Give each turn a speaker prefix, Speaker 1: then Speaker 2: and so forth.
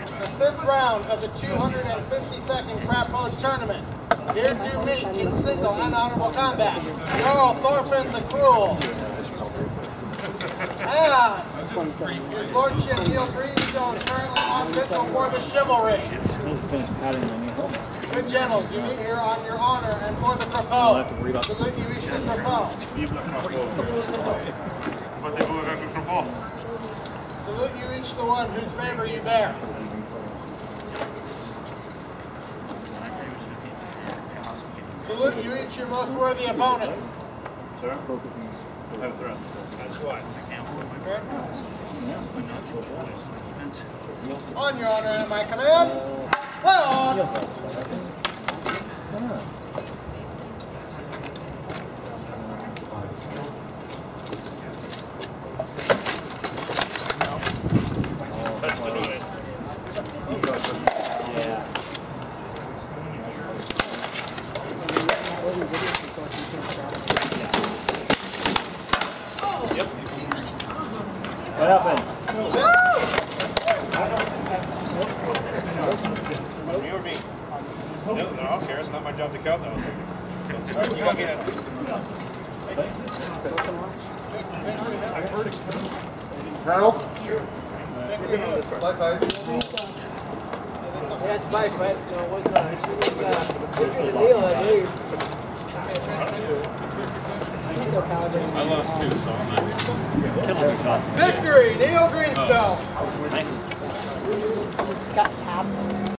Speaker 1: the 5th round of the 252nd Crapaud tournament. Here to meet in single and honorable combat, Jarl Thorfinn the Cruel. And his lordship Neil Greenstone currently on pistol for the chivalry. Good generals, you meet here on your honor and for the Crapaud. Salute you each the Crapaud. Salute you each the one whose favor you bear. Salute you each your most worthy opponent.
Speaker 2: Sir? Both of these. Have thrust. That's why.
Speaker 1: On your honor and my command. On!
Speaker 2: Yeah. Yep. What happened?
Speaker 3: You or me? No, I don't care. It's not my job to count those. You go get it.
Speaker 2: Colonel?
Speaker 4: Bye, bye.
Speaker 1: That's my fight. No, it was not. It was a deal, I believe.
Speaker 2: I lost two, so I'm not.
Speaker 1: Victory, Neil Greenstone.
Speaker 2: Nice.
Speaker 5: Got tapped.